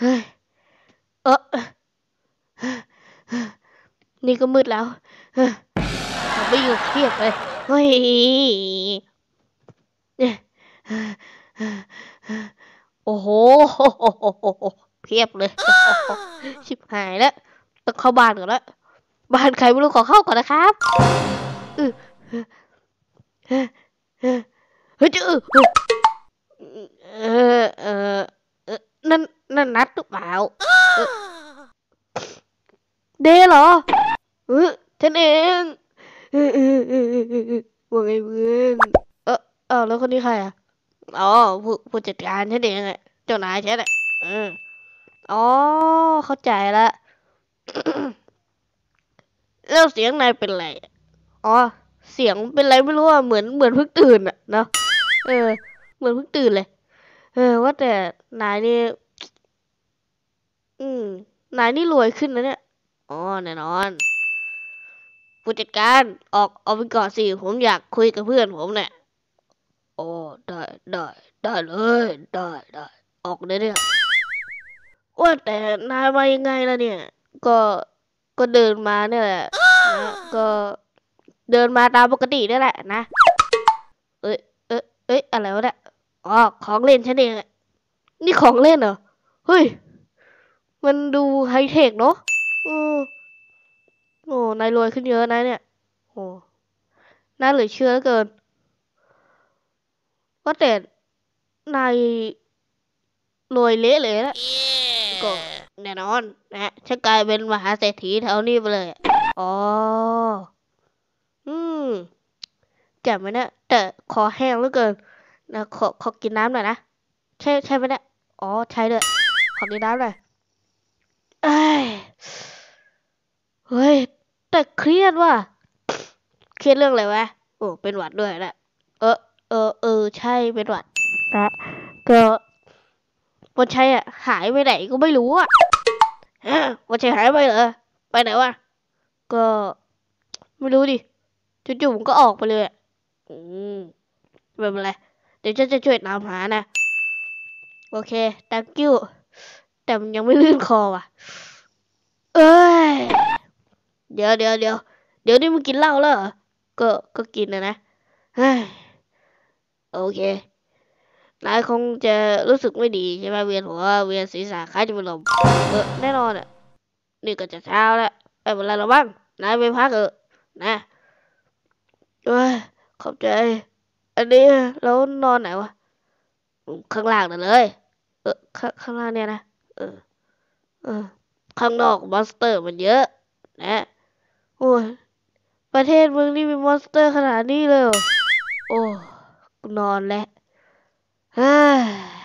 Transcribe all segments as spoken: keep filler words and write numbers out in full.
เฮ้ยเออนี่ก็มืดแล้วทำไม่อยู่เครียดเลยเฮ้ยโอ้โหเพียบเลยชิบหายแล้วต้องเข้าบ้านก่อนแล้วบ้านใครไม่รู้ขอเข้าก่อนนะครับเฮ้ยจื้อเออเออนั่นนั่นนัดหรือเปล่าเดเหรอเออฉันเองว่าไงเพื่อนเออเออแล้วคนนี้ใครอ่ะอ๋อผู้ผู้จัดการฉันเองแหละเจ้านายฉันแหละเอออ๋อเข้าใจละแล้วเสียงนายเป็นไรอ๋อเสียงเป็นไรไม่รู้อ่ะเหมือนเหมือนเพิ่งตื่นอ่ะเนาะเออเหมือนเพิ่งตื่นเลยเออว่าแต่นายนี่อืมนายนี่รวยขึ้นนะเนี่ยอ๋อแน่นอนผู้จัดการออกออกไปก่อนสิผมอยากคุยกับเพื่อนผมเนี่ยโอ้ได้ได้ได้เลยได้ได้ออกเลยเนี่ยว่าแต่นายมายังไงล่ะเนี่ยก็ก็เดินมาเนี่ยแหละนะก็เดินมาตามปกตินี่แหละนะเอ้ยเอ้ยเอ้ยอะไรวะเนี่ยอ๋อของเล่นฉันเองนี่ของเล่นเหรอเฮ้ยมันดูไฮเทคเนาะอือโอ้นายรวยขึ้นเยอะนะเนี่ยโอ้น่าเหลือเชื่อเหลือเกินว่าแต่นายรวยเละเลยนะก็แน่นอนนะฉันกลายเป็นมหาเศรษฐีแถวนี้ไปเลยอ๋ออืมแจ่มไหมเนี่ยแต่คอแห้งเหลือเกินนะขอขอกินน้ำหน่อยนะใช่ใช่ไหมเนี่ยอ๋อใช่ด้วยขอกินน้ำหน่อยเอ้ยเฮ้ยแต่เครียดว่ะเครียดเรื่องอะไรวะโอ้เป็นหวัดด้วยนะเออเออเออใช่เป็นหวัดนะก็วันชัยอ่ะหายไปไหนก็ไม่รู้อ่ะฮะวันชัยหายไปเหรอไปไหนวะก็ไม่รู้ดิจู่ๆมันก็ออกไปเลยอ่ะอืมไม่เป็นไรเดี๋ยวฉันจะช่วยตามหานะโอเค thank you แต่มันยังไม่ลื่นคอว่ะเอ้ยเดี๋ยวเดี๋ยวเดี๋ยวเดี๋ยวนี่มึงกินเหล้าแล้วเหรอก็ก็กินนะนะเฮ้ยโอเคนายคงจะรู้สึกไม่ดีใช่ไหมเวียนหัวเวียนศีรษะคล้ายจะเป็นลมเออแน่นอนอ่ะนี่ก็จะเช้าแล้วไม่เป็นไรหรอกบ้างนายไปพักเออนะเอ้ยขอบใจอันนี้แล้วนอนไหนวะข้างล่างนั่นเลยเออข้างข้างล่างเนี่ยนะเออเออข้างนอกมอนสเตอร์มันเยอะนะโอ้ยประเทศมึงนี่มีมอนสเตอร์ขนาดนี้เลยเหรอโอ้กูนอนแล้วเฮ้ย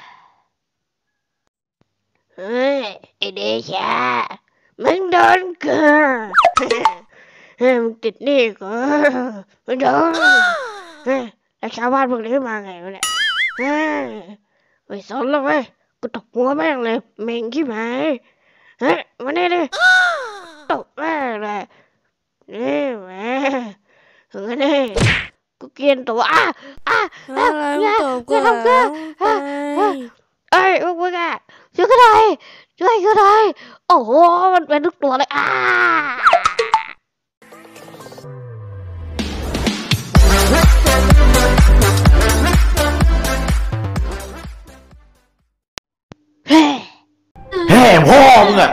เฮ้ยไอเดชามึงโดนกูเฮ้ยมึงติดหนี้กูมึงโดนเฮ้ยแล้วชาวบ้านพวกนี้มาไงวะเนี่ยเฮ้ยไม่สนแล้วเว้ยกูตบหัวแม่งเลยแม่งขี้หมายเฮ้ยมานี่ดิตบแม่งเลยนี่แม่ถึงนี่กูเกลียนตัวอ่ะอ่ะอ่ะอะไรอย่าตบอย่ากูหลัทำกูงไปอ่ะอ่ะเอ้ยพวกมึงอ่ะช่วยกูหน่อยช่วยกูหน่อยโอ้โหมันเป็นทุกตัวเลยอ่าเฮ้แห่พ่อมึงอะ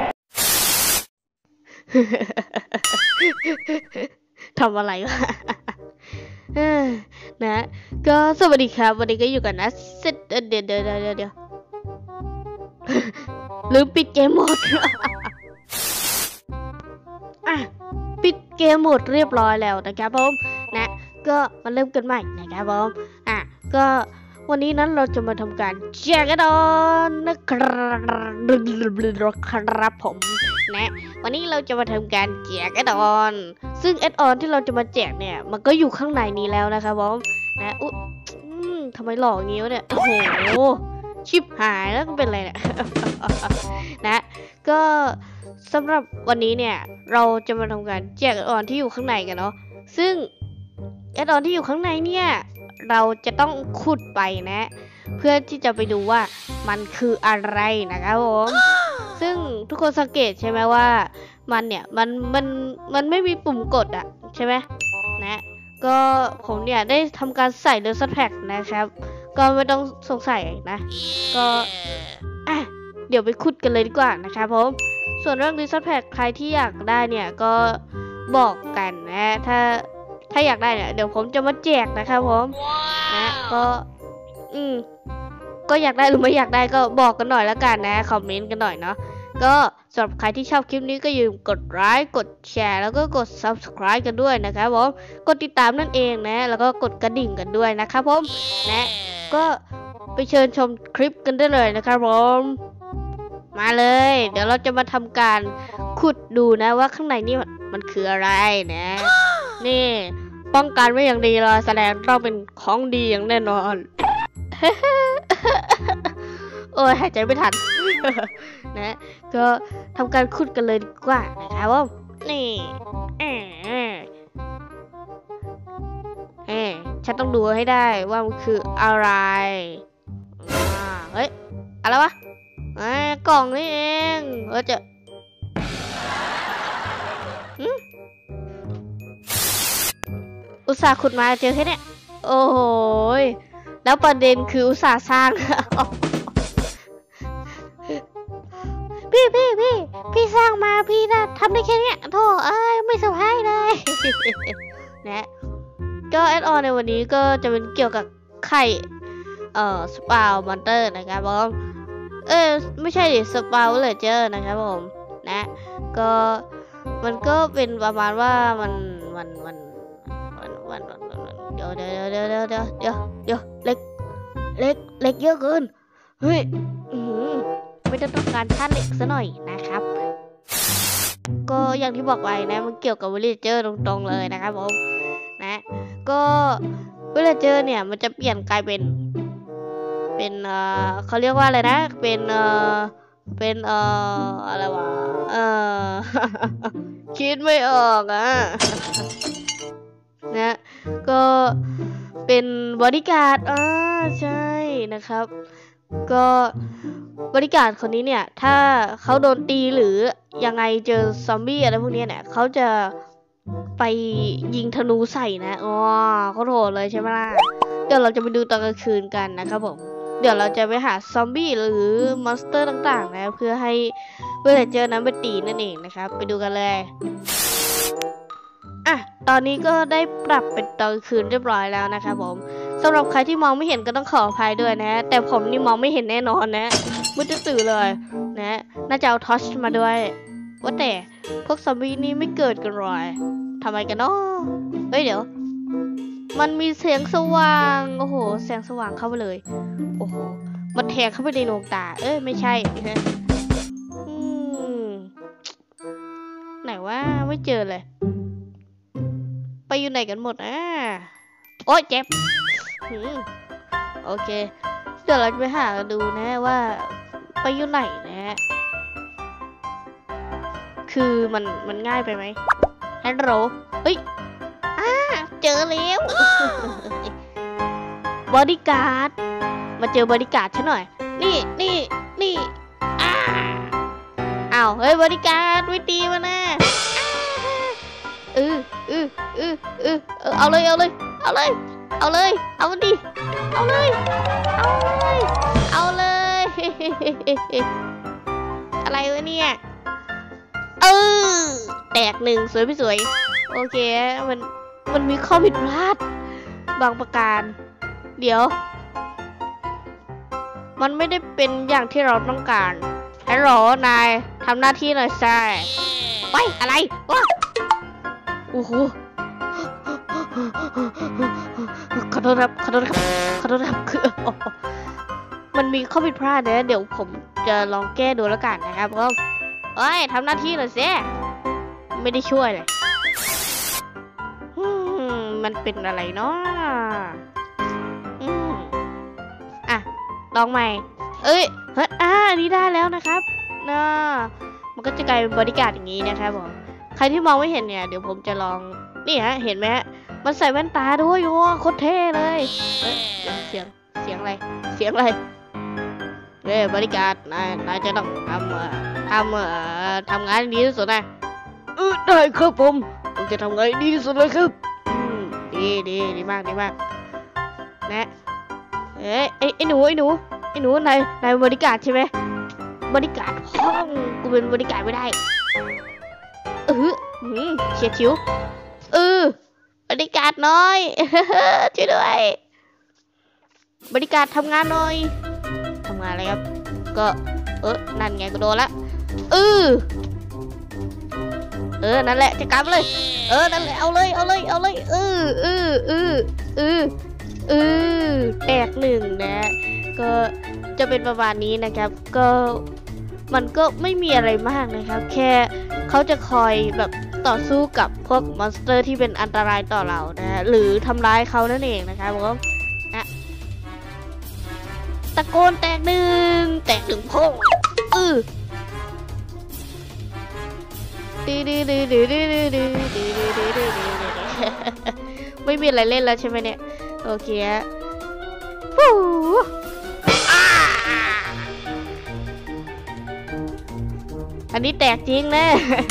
ทำอะไรวะเออนะ ก็สวัสดีครับ วันนี้ก็อยู่กันนะเสร็จเดี๋ยวเดี๋ยวเดี๋ยวเดี๋ยวลืมปิดเกมหมด อ่ะปิดเกมหมดเรียบร้อยแล้วนะครับผมนะก็มาเริ่มกันใหม่นะครับผมอ่ะก็วันนี้นั้นเราจะมาทำการแจกแอดออนนะครับผมนะวันนี้เราจะมาทำการแจกแอดออนซึ่งแอดออนที่เราจะมาแจกเนี่ยมันก็อยู่ข้างในนี้แล้วนะครับผมนะอุ๊ยทำไมหลอกงี้วะเนี่ยโอ้โหชิบหายแล้วก็เป็นอะไรเนี่ย นะก็สำหรับวันนี้เนี่ยเราจะมาทำการแจกแอดออนที่อยู่ข้างในกันเนาะซึ่งแอดออนที่อยู่ข้างในเนี่ยเราจะต้องขุดไปนะเพื่อที่จะไปดูว่ามันคืออะไรนะครับผมทุกคนสังเกตใช่ไหมว่ามันเนี่ยมันมันมันไม่มีปุ่มกดอะใช่ไหมนะก็ผมเนี่ยได้ทำการใส่เดอร์ซัตแพ็กนะครับก็ไม่ต้องสงสัยนะก็อ่ะเดี๋ยวไปขุดกันเลยดีกว่านะครับผมส่วนเรื่องเดอร์ซัตแพ็กใครที่อยากได้เนี่ยก็บอกกันนะถ้าถ้าอยากได้เนี่ยเดี๋ยวผมจะมาแจกนะครับผมนะก็อืมก็อยากได้หรือไม่อยากได้ก็บอกกันหน่อยแล้วกันนะคอมเมนต์กันหน่อยเนาะก็สำหรับใครที่ชอบคลิปนี้ก็อย่าลืมกดไลค์กดแชร์แล้วก็กด ซับสไครบ์ กันด้วยนะครับผมกดติดตามนั่นเองนะแล้วก็กดกระดิ่งกันด้วยนะครับผมนะก็ไปเชิญชมคลิปกันได้เลยนะครับผมมาเลยเดี๋ยวเราจะมาทำการขุดดูนะว่าข้างในนี่มันคืออะไรนะนี่ป้องกันไว้อย่างดีเลยแสดงต้องเป็นของดีอย่างแน่นอน โอ้ยหายใจไม่ทัน นะก็ทำการขุดกันเลยดีกว่านะครับว่านี่เออเออฉันต้องดูให้ได้ว่ามันคืออะไรอ่าเฮ้ยอะไรวะอ่ากล่องนี่เองเออจะอุตส่าห์ขุดมาเจอแค่นี้โอ้โหแล้วประเด็นคืออุตส่าห์สร้าง พี่พี่พี่พี่สร้างมาพี่นะทำได้แค่นี้โธ่เอ้ยไม่สบายเลย นะก็แอดออนในวันนี้ก็จะเป็นเกี่ยวกับไข่เอ่อสปาวมอนเตอร์นะครับผมเออไม่ใช่ดิสปาวเลเจอร์นะครับผมนะก็มันก็เป็นประมาณว่ามันมันมันมันมันมันเดี๋ยวเดี๋ยวเดี๋ยวเดี๋ยวเดี๋ยวเดี๋ยวเดี๋ยวเล็กเล็กเล็กเยอะเกินเฮ้ยอือไม่ได้ต้องการท่าเหล็กซะหน่อยนะครับก็อย่างที่บอกไว้นะมันเกี่ยวกับวิลเลเจอร์ตรงๆเลยนะครับผมนะก็วิลเลเจอร์เนี่ยมันจะเปลี่ยนกลายเป็นเป็นเอ่อเขาเรียกว่าอะไรนะเป็นเอ่อเป็นเอ่ออะไรวะเอ่อ คิดไม่ออกอ่ะ นะก็เป็นบอดี้การ์ดอ่าใช่นะครับก็บริการคนนี้เนี่ยถ้าเขาโดนตีหรือยังไงเจอซอมบี้อะไรพวกนี้เนี่ยเขาจะไปยิงธนูใส่นะอ๋อเขาโหดเลยใช่ไหมล่ะเดี๋ยวเราจะไปดูตอนกลางคืนกันนะครับผมเดี๋ยวเราจะไปหาซอมบี้หรือมอนสเตอร์ต่างๆนะเพื่อให้เวลาเจอนั้นไปตีนั่นเองนะครับไปดูกันเลยอ่ะตอนนี้ก็ได้ปรับเป็นตอนกลางคืนเรียบร้อยแล้วนะครับผมสำหรับใครที่มองไม่เห็นก็ต้องขออภัยด้วยนะแต่ผมนี่มองไม่เห็นแน่นอนนะมืดตื่นเลยนะน่าจะเอาทอร์ชมาด้วยว่าแต่พวกซอมบี้นี่ไม่เกิดกันหรอทำไมกันเนาะเฮ้ยเดี๋ยวมันมีเสียงสว่างโอ้โหแสงสว่างเข้าไปเลยโอ้โหมันแทงเข้าไปในดวงตาเอ้ยไม่ใช่นะอืมไหนว่าไม่เจอเลยไปอยู่ไหนกันหมดอ่ะโอ๊ยเจ็บโอเคเดี๋ยวเราจะไปหาดูนะว่าไปอยู่ไหนนะคือมันมันง่ายไปไหมฮัลโหลเฮ้ยอ่าเจอแล้วบอดี้การ์ดมาเจอบอดี้การ์ดฉันหน่อยนี่นี่นี่อ้าอ้าวเฮ้ยบอดี้การ์ดไม่ตีมานะเออเออเออเออเอาเลยเอาเลยเอาเลยเอาเลยเอามันดิเอาเลยเอาเลยเอาเลยอะไรวะเนี่ยเออแตกหนึ่งสวยไม่สวยโอเคมันมันมีข้อผิดพลาดบางประการเดี๋ยวมันไม่ได้เป็นอย่างที่เราต้องการฮัลโหลนายทำหน้าที่หน่อยใช่ไปอะไรวะโอ้โหขอโทษครับขอโทษครับขอโทษครับคือมันมีข้อผิดพลาดนะเดี๋ยวผมจะลองแก้ดูแล้วกันนะครับก็เอ้ยทำหน้าที่หน่อยสิไม่ได้ช่วยเลยมันเป็นอะไรเนาะอ่ะลองใหม่เอ้ยเฮ้ยอ่านี่ได้แล้วนะครับน่ามันก็จะกลายเป็นบริการอย่างนี้นะครับผมใครที่มองไม่เห็นเนี่ยเดี๋ยวผมจะลองนี่ฮะเห็นไหมฮะมันใส่แว่นตาด้วยโอ้โคตรเท่เลยเฮ้ยเสียงเสียงอะไรเสียงอะไรเฮ้ยบริการนายนายจะต้องทำเอ่อทำเอ่อทำงานให้ดีที่สุดนะเออได้ครับผมผมจะทำงานให้ดีที่สุดเลยครับอืมดีดีดีมากดีมากนะเอ้ยไอ้ไอ้หนูไอ้หนูไอ้หนูนายนายเป็นบริการใช่ไหมบริการห้องกูเป็นบริการไม่ได้เออหืมเฉียดฉิวเออบริการน้อย ช่วยด้วยบริการทำงานหน่อยทำงานอะไรครับก็เออนั่นไงก็โดนละเออเออนั่นแหละจะกลับเลยเออนั่นแหละเอาเลยเอาเลยเอาเลยเออเออเออเออเออแตกหนึ่งนะก็จะเป็นประมาณนี้นะครับก็มันก็ไม่มีอะไรมากนะครับแค่เขาจะคอยแบบต่อสู้กับพวกมอนสเตอร์ที่เป็นอันตรายต่อเรานะหรือทำร้ายเขานั่นเองนะครับผมนะตะโกนแตกหนึ่งแตกหนึ่งพ่งเออดีดีดีดีดีดีดีดีดีดีดีดีไม่มีอะไรเล่นแล้วใช่ไหมเนี่ยโอเคฟูอันนี้แตกจริงนะ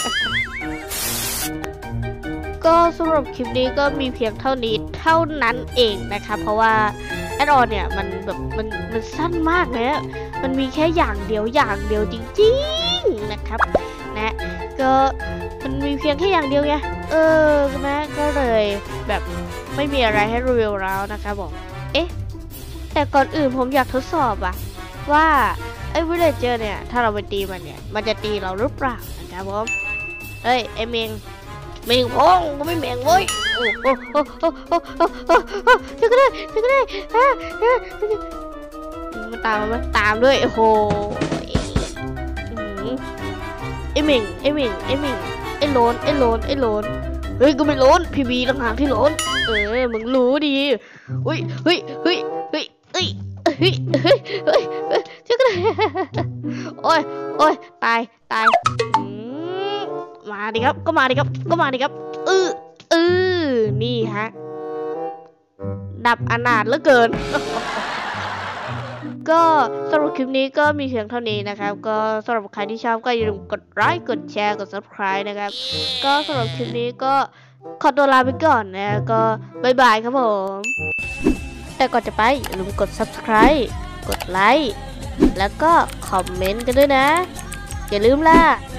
ก็สำหรับคลิปนี้ก็มีเพียงเท่านี้เท่านั้นเองนะคะเพราะว่าแอดออนเนี่ยมันแบบมันมันสั้นมากเลยมันมีแค่อย่างเดียวอย่างเดียวจริงๆนะครับนะก็มันมีเพียงแค่อย่างเดียวไงเออนะก็เลยแบบไม่มีอะไรให้รีวิวแล้วนะครับผมเอ๊ะแต่ก่อนอื่นผมอยากทดสอบอะว่าไอ้วิลเลจเจอร์เนี่ยถ้าเราไปตีมันเนี่ยมันจะตีเราหรือเปล่านะครับผมเฮ้ยไอเมงเมงพงก็ไม่เมงเว้ยโอ้โหโอ้โหโอ้โหโอ้โหโอ้โหช่วยกันเลยช่วยกันเลยฮะมันตามมาไหมตามด้วยโอ้โหไอเมงไอเมงไอเมงไอโลนไอโลนไอโลนเฮ้ยก็ไม่โลนพีบีต่างหากที่โลนเออมึงรู้ดีเฮ้ยเฮ้ยเฮ้ยเฮ้ยเฮ้ยเฮ้ยเฮ้ยเฮ้ยเฮ้ยช่วยกันเลยโอ้ยโอ้ยตายตายมาดิครับก็มาดิครับก็มาดิครับเออเออนี่ฮะดับอนาถเหลือเกิน ก็สำหรับคลิปนี้ก็มีเพียงเท่านี้นะครับก็สำหรับใครที่ชอบก็อย่าลืมกดไลค์กดแชร์กด ซับสไครบ์ นะครับก็สำหรับคลิปนี้ก็ขอตัวลาไปก่อนนะก็บายบายครับผมแต่ก่อนจะไปอย่าลืมกด ซับสไครบ์ กดไลค์แล้วก็คอมเมนต์กันด้วยนะอย่าลืมล่ะ